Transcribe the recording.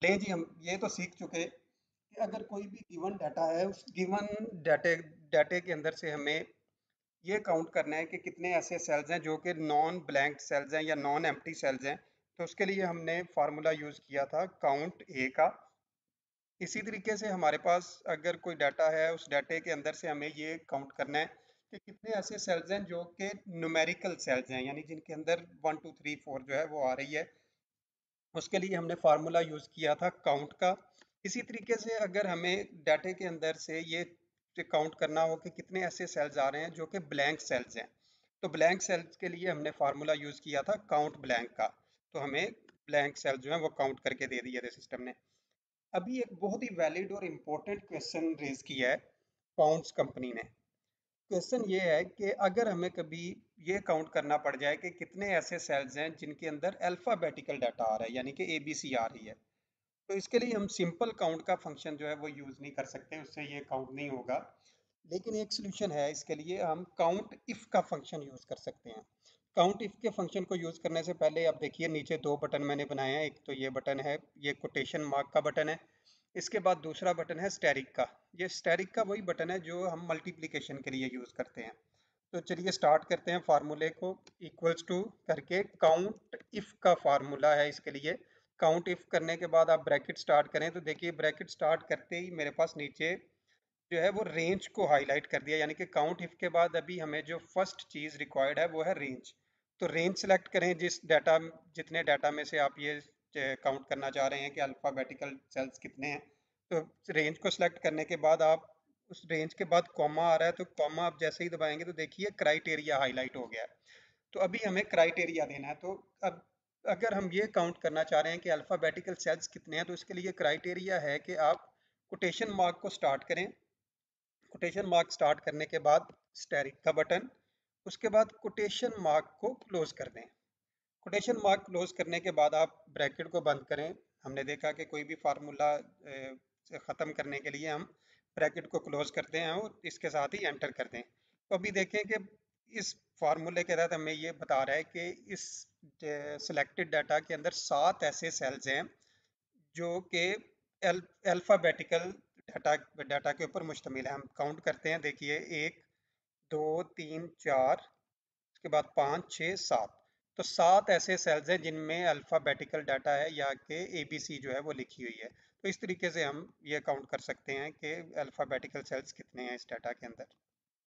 चलिए जी, हम ये तो सीख चुके कि अगर कोई भी गिवन डाटा है, उस गिवन डाटे डाटे के अंदर से हमें ये काउंट करना है कि कितने ऐसे सेल्स हैं जो कि नॉन ब्लैंक सेल्स हैं या नॉन एम्प्टी सेल्स हैं। तो उसके लिए हमने फार्मूला यूज़ किया था काउंट ए का। इसी तरीके से हमारे पास अगर कोई डाटा है, उस डाटे के अंदर से हमें ये काउंट करना है कि कितने ऐसे सेल्स हैं जो कि न्यूमेरिकल सेल्स हैं, यानी जिनके अंदर 1 2 3 4 जो है वो आ रही है। उसके लिए हमने फार्मूला यूज़ किया था काउंट का। इसी तरीके से अगर हमें डाटे के अंदर से ये काउंट करना हो कि कितने ऐसे सेल्स आ रहे हैं जो कि ब्लैंक सेल्स हैं, तो ब्लैंक सेल्स के लिए हमने फार्मूला यूज़ किया था काउंट ब्लैंक का। तो हमें ब्लैंक सेल जो है वो काउंट करके दे दिए थे सिस्टम ने। अभी एक बहुत ही वैलिड और इम्पोर्टेंट क्वेश्चन रेज किया है पाउंड्स कंपनी ने। क्वेश्चन ये है कि अगर हमें कभी ये काउंट करना पड़ जाए कि कितने ऐसे सेल्स हैं जिनके अंदर अल्फ़ाबेटिकल डाटा आ रहा है, यानी कि एबीसी आ रही है, तो इसके लिए हम सिंपल काउंट का फंक्शन जो है वो यूज़ नहीं कर सकते, उससे ये काउंट नहीं होगा। लेकिन एक सोल्यूशन है इसके लिए, हम काउंट इफ़ का फंक्शन यूज़ कर सकते हैं। काउंट इफ़ के फंक्शन को यूज़ करने से पहले आप देखिए नीचे दो बटन मैंने बनाए हैं। एक तो ये बटन है, ये कोटेशन मार्क का बटन है। इसके बाद दूसरा बटन है स्टेरिक का। ये स्टेरिक का वही बटन है जो हम मल्टीप्लिकेशन के लिए यूज़ करते हैं। तो चलिए स्टार्ट करते हैं फार्मूले को। इक्वल्स टू करके काउंट इफ़ का फार्मूला है इसके लिए। काउंट इफ़ करने के बाद आप ब्रैकेट स्टार्ट करें तो देखिए ब्रैकेट स्टार्ट करते ही मेरे पास नीचे जो है वो रेंज को हाईलाइट कर दिया, यानी कि काउंट इफ के बाद अभी हमें जो फर्स्ट चीज रिक्वायर्ड है वो है रेंज। तो रेंज सेलेक्ट करें जिस डाटा, जितने डाटा में से आप ये काउंट करना चाह रहे हैं कि अल्फाबेटिकल सेल्स कितने हैं। तो रेंज को सिलेक्ट करने के बाद आप उस रेंज के बाद कॉमा आ रहा है, तो कॉमा आप जैसे ही दबाएंगे तो देखिए क्राइटेरिया हाईलाइट हो गया है। तो अभी हमें क्राइटेरिया देना है। तो अब अगर हम ये काउंट करना चाह रहे हैं कि अल्फाबेटिकल सेल्स कितने हैं, तो इसके लिए क्राइटेरिया है कि आप कोटेशन मार्क को स्टार्ट करें। कोटेशन मार्क स्टार्ट करने के बाद स्टेरिक का बटन, उसके बाद कोटेशन मार्क को क्लोज कर दें। कोटेशन मार्क क्लोज करने के बाद आप ब्रैकेट को बंद करें। हमने देखा कि कोई भी फार्मूला से ख़त्म करने के लिए हम ब्रैकेट को क्लोज करते हैं और इसके साथ ही एंटर कर दें। तो अभी देखें कि इस फार्मूले के तहत हमें ये बता रहा है कि इस सिलेक्टेड डाटा के अंदर 7 ऐसे सेल्स हैं जो कि अल्फ़ाबेटिकल डाटा डाटा के ऊपर मुश्तमिल है। हम काउंट करते हैं, देखिए 1 2 3 4, उसके बाद 5 6 7। तो 7 ऐसे सेल्स हैं जिनमें अल्फ़ाबेटिकल डाटा है या कि एबीसी जो है वो लिखी हुई है। तो इस तरीके से हम ये काउंट कर सकते हैं कि अल्फ़ाबेटिकल सेल्स कितने हैं इस डाटा के अंदर।